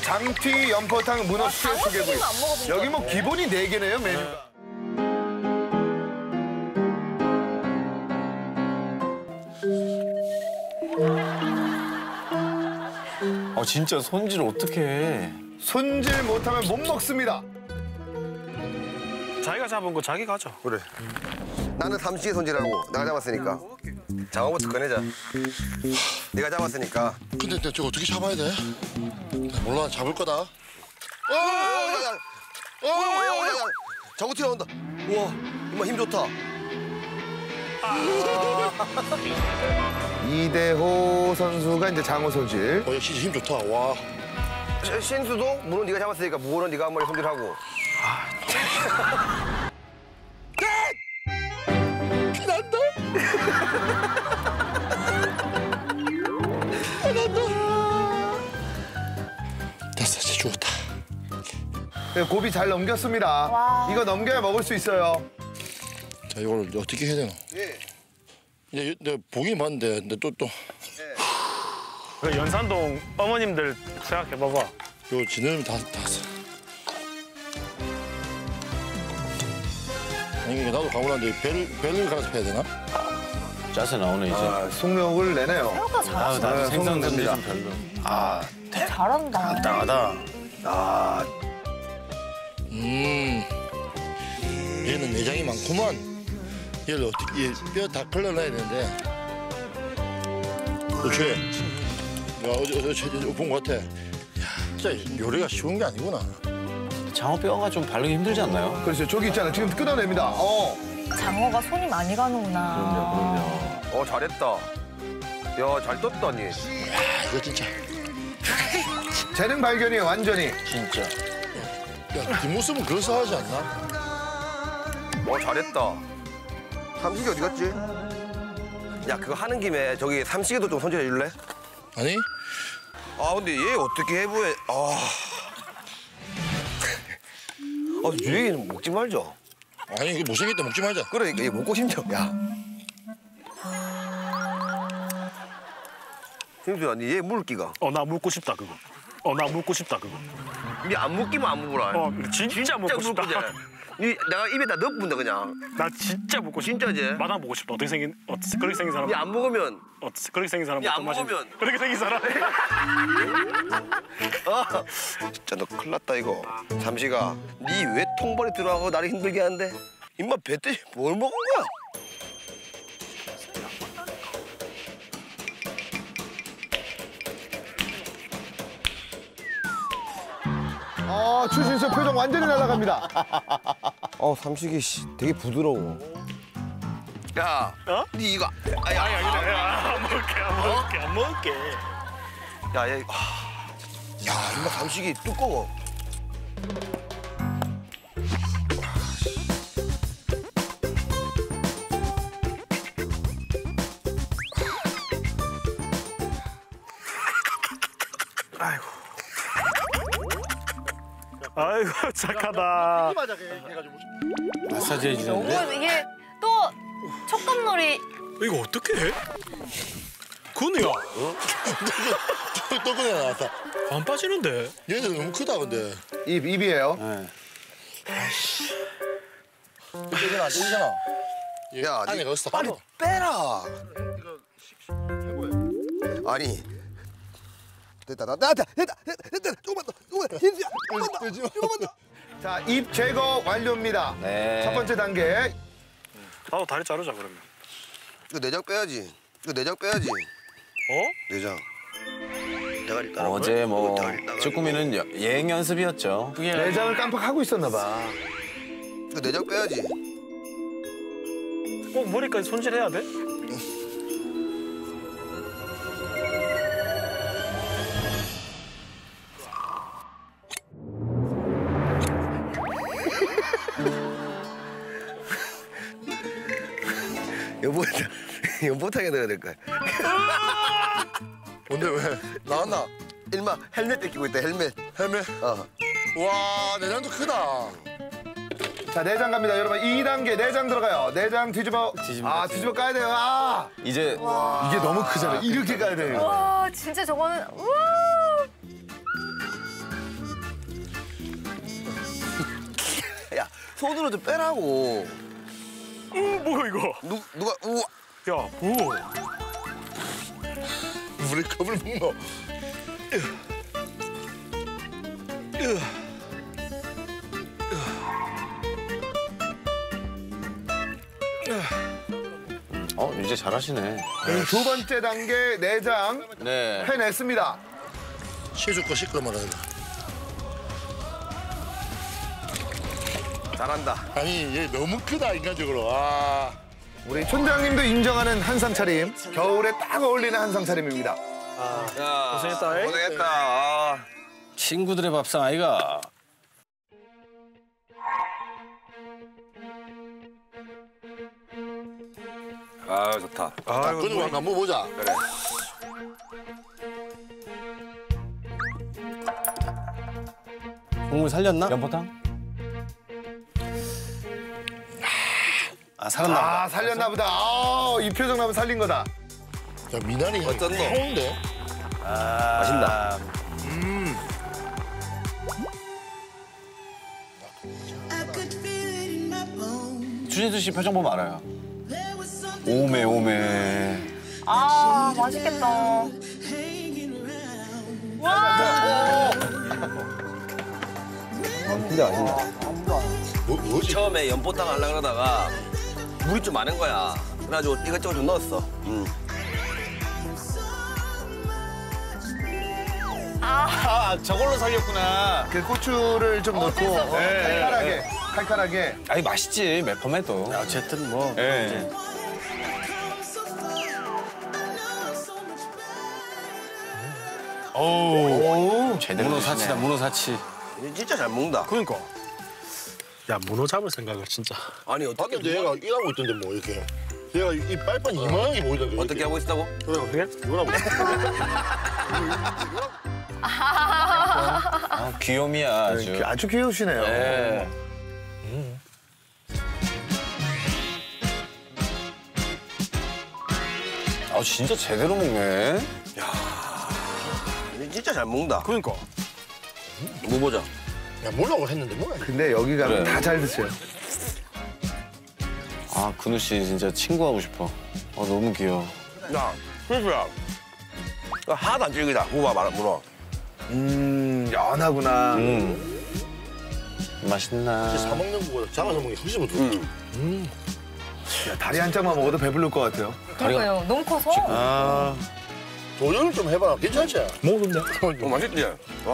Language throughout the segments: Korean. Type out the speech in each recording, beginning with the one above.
장튀, 연포탕, 문어, 수제, 조개구이. 여기 뭐 기본이 4개네요, 메뉴가. 진짜 손질 어떻게 해? 손질 못하면 못 먹습니다. 자기가 잡은 거 자기가 하죠. 그래. 나는 삼시에 손질하고 내가 잡았으니까. 장어부터 꺼내자. 네가 잡았으니까. 근데 저거 어떻게 잡아야 돼? 몰라, 잡을 거다. 장어 튀어나온다. 우와, 정말 힘 좋다. 이대호 선수가 이제 장어 손질. 역시 힘 좋다. 와. 신수도 문어 네가 잡았으니까 무는 네가 한 마리 손질하고. 피난다. 됐어, 이제 죽었다. 네, 고비 잘 넘겼습니다. 와. 이거 넘겨야 먹을 수 있어요. 자, 이걸 어떻게 해야 되나? 예. 이제 내가 보긴 봤는데, 근데 또. 그 연산동 어머님들 생각해봐봐. 요 지느러미 다 써. 아니, 이게 나도 가보라는데 벨을 갈아서 해야 되나? 짜세 나오네, 이제. 속력을 내네요. 생각보다 잘하시네. 나도 생선들이 됩니다. 좀 별로. 잘한다. 간단하다. 얘는 내장이 많구만. 얘를 어떻게, 뼈 다 걸러놔야 되는데. 그렇지. 야, 어제 본 것 같아. 야, 진짜 요리가 쉬운 게 아니구나. 장어뼈가 좀 바르기 힘들지 않나요? 그렇죠. 저기 있잖아요. 지금 끊어냅니다. 장어가 손이 많이 가는구나. 그럼요. 잘했다. 야, 잘 떴다, 니. 야, 이거 진짜. 재능 발견이에요, 완전히. 진짜. 야, 뒷모습은 그럴싸하지 않나? 잘했다. 삼식이 어디 갔지? 야, 그거 하는 김에 저기 삼식이도 좀 손질해 줄래? 아니? 근데 얘 어떻게 해보해? 유행이는 먹지 말자. 아니, 이거 못생겼다 먹지 말자. 그래, 얘 먹고 싶냐? 야. 힘수야, 니얘 물기가. 나 묻고 싶다, 그거. 나 묻고 싶다, 그거. 니 안 먹기만 안 먹어라. 진짜 먹고 싶다. 니 내가 입에다 넣어본다, 그냥. 나 진짜 먹고 싶다. 진짜지? 마당 보고 싶다. 어떻게 생긴, 그렇게 생긴 사람. 니 안 먹으면. 그렇게 생긴 사람. 니 안 어떤 맛인지. 먹으면. 그렇게 생긴 사람. 진짜 너 큰일 났다, 이거. 삼시가, 니 왜 통발이 들어가고 나를 힘들게 하는데? 임마, 뱃대지 뭘 먹은 거야? 추신수 표정 완전히 날아갑니다. 삼식이 되게 부드러워. 야, 니 이거. 안 먹을게. 야, 얘. 야, 임마 삼식이 두꺼워. 아이고, 착하다. 마사지 해주는데? 너무 이게 또 촉감놀이. 이거 어떻게 해? 그거는 또 꺼내 나왔다. 안 빠지는데. 얘들 너무 크다, 근데. 입이에요. 네. 이건 안 되잖아. 야, 아니, 니 거기서 빨리 빼라. 아니. 됐다. 조금만 더. 힌수야, 조금만 더. 자, 입 제거 완료입니다. 네. 첫 번째 단계. 나도 다리 자르자, 그러면. 이거 내장 빼야지. 내장. 대가리 따라. 어제 쭈꾸미는 예행 연습이었죠. 내장을 깜빡하고 있었나 봐. 이거 내장 빼야지. 꼭 머리까지 손질해야 돼? 연보탕에 넣어야 될 거야. 뭔데, 왜? 나왔나? 일마 헬멧 끼고 있다, 헬멧. 와, 내장도 크다. 자, 내장 갑니다. 여러분, 2단계 내장 들어가요. 내장 뒤집어. 뒤집어 까야 돼요. 이제 이게 너무 크잖아요. 이렇게 까야 돼요. 와, 진짜 저거는. 우와. 손으로 좀 빼라고. 뭐야 이거? 누가 우와. 야 뭐? 물에 컵을 먹노. 이제 잘하시네. 두 번째 단계 내장 네. 해냈습니다. 시주거 시끄러 말아야 잘한다. 아니 얘 너무 크다 인간적으로. 아. 우리 촌장님도 인정하는 한상 차림. 겨울에 딱 어울리는 한상 차림입니다. 야, 고생했다, 이. 고생했다. 아. 친구들의 밥상 아이가. 아, 좋다. 그거 한번 보자. 그래. 국물 살렸나? 연포탕? 살았나 보다. 아, 살렸나 보다. 이 표정 나면 살린 거다. 야 미나리 향 어쩐노? 좋은데? 맛있다. 주진수 씨 표정 보면 알아요. 오메 오메. 아, 맛있겠다. 와! 뭐지? 처음에 연포탕 하려고 그러다가 물이 좀 많은 거야. 그래가지고 이것저것 좀 넣었어. 저걸로 살렸구나. 그 고추를 좀 넣고 칼칼하게, 칼칼하게. 아니 맛있지 매콤해도. 어쨌든 뭐. 예. 오, 제대로 문어 사치다 문어 사치. 진짜 잘 먹는다. 그러니까. 야 문어 잡을 생각을 진짜. 아니 어떻게 밖에 얘가 일하고 있던데 뭐 이렇게. 얘가 이 빨판 이만하게 보이던데. 어떻게 하고 있다고? 그래 이거라고. 귀요미야 아주. 아주 귀여우시네요. 예. 진짜 제대로 먹네. 진짜 잘 먹는다. 그러니까. 뭐 보자. 야 뭐라고 했는데 뭐야? 근데 여기 가면 그래. 다 잘 드세요. 근우 씨 진짜 친구하고 싶어. 너무 귀여워. 야, 필수야. 하나도 안 질기다. 무봐 말아 물어. 연하구나. 맛있나? 사 먹는 거보다 잡아서 먹는 게 훨씬 부드럽다. 야, 다리 한 짝만 먹어도 배부를 것 같아요. 그러니까요. 너무 커서. 도전을 좀 해봐라. 괜찮지? 먹었는데. 맛있지?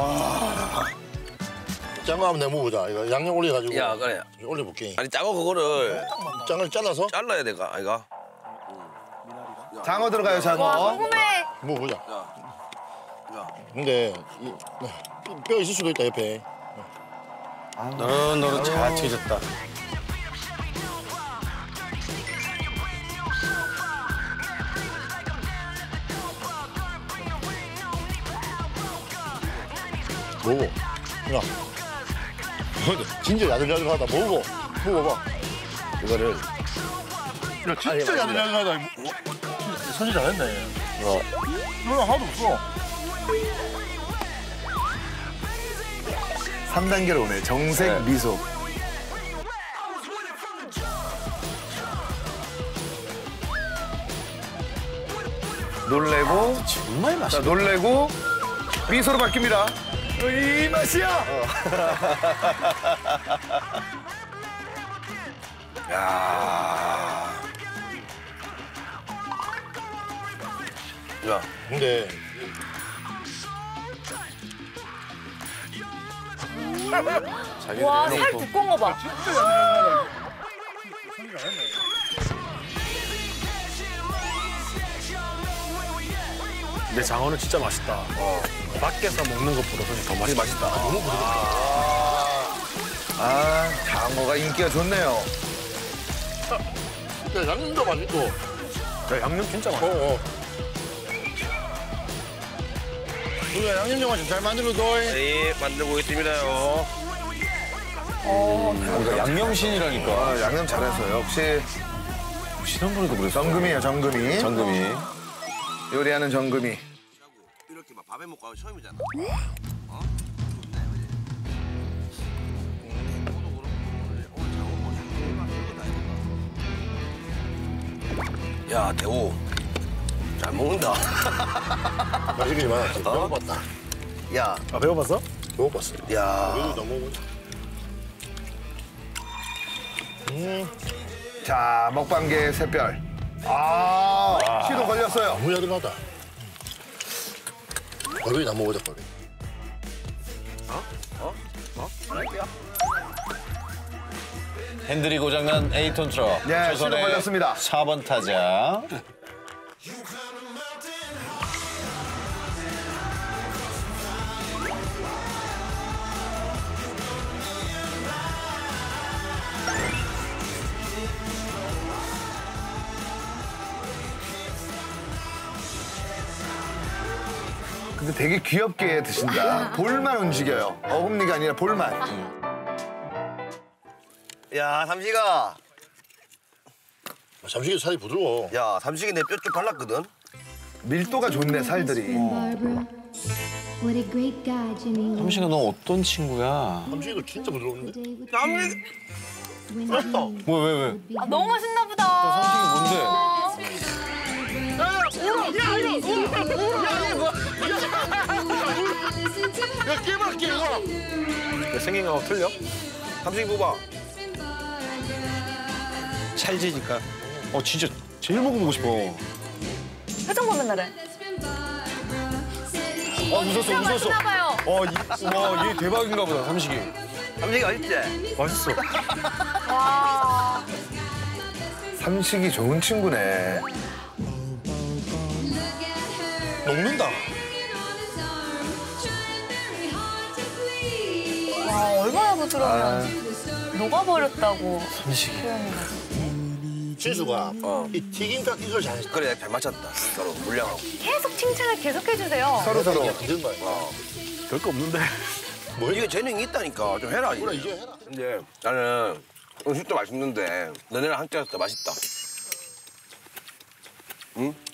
짱어 한번 내가 먹어보자. 이거 양념 올려가지고. 야, 그래. 올려볼게. 아니 작은 그거를 짱을 잘라서 잘라야 될까? 아이가? 장어 들어가요, 와, 장어. 궁금해. 먹어보자. 근데 뼈 있을 수도 있다 옆에. 너릇너릇 잘 튀겨졌다. 먹어. 야. 근데 진짜 야들야들하다. 먹어봐. 이거를. 야 진짜 야들야들하다. 손질 잘했네. 이거 하나도 없어. 3단계로 오네. 정색 미소. 놀래고, 정말 자, 맛있다. 놀래고, 미소로 바뀝니다. 이 맛이야! 야, 근데 와, 살 두꺼운 거 봐. 근데 장어는 진짜 맛있다. 밖에서 먹는 것보다 훨씬 더 맛있다. 너무 부드럽다. 장어가 인기가 좋네요. 야, 양념도 맛있고. 야, 양념 진짜 맛있다. 우리가 양념 영화 좀 잘 만들어도. 네, 만들고 있습니다요. 양념신이라니까. 양념 잘해서 역시 지난번에도 그랬어. 정금이에요, 정금이. 정금이. 요리하는 정금이. 이렇게 막 밥에 먹고 하면 처음이잖아. 야 대호 잘 먹는다. 맛있게 많았지. 배고팠다. 야, 아 배워봤어? 배고팠어. 야. 그래도 너무 자, 먹방계의 샛별. 시도 걸렸어요. 너무 야들하다. 거기 나 먹어야 돼, 거기. 핸들이 고장난 8톤 트럭. 네, 시도 걸렸습니다. 4번 타자. 근데 되게 귀엽게 드신다. 볼만 움직여요. 어금니가 아니라 볼만. 야, 삼식아. 잠식이 살이 부드러워. 야, 삼식이 내 뼈 좀 발랐거든. 밀도가 좋네, 살들이. Barbara. What a great guy, Jimmy. 삼식아, 너 어떤 친구야? 잠식이도 진짜 부드러운데? 삼식. 왜? 아, 너무 맛있나 보다. 삼식이 야, 깨봐, 깨봐! 내 생긴 거하고 틀려? 삼식이 뽑아. 찰지니까. 진짜 제일 먹어보고 싶어. 표정 보면 나래. 웃었어. 맛있나 봐요. 와, 얘 대박인가 보다, 삼식이. 삼식이 맛있지? 맛있어. 와. 삼식이 좋은 친구네. 녹는다. 와, 얼마나 부드러우면 녹아버렸다고 삼식이. 표현이 나지. 진수가 이 튀김과 이걸 잘했어. 그래, 잘 맞췄다. 서로 물량하고. 계속 칭찬을 계속해주세요. 서로. 만든 거야. 별거 없는데. 이게 재능이 있다니까. 좀 해라. 그래, 이제 해라. 근데 나는 음식도 맛있는데 너네랑 함께 해서 더 맛있다. 응?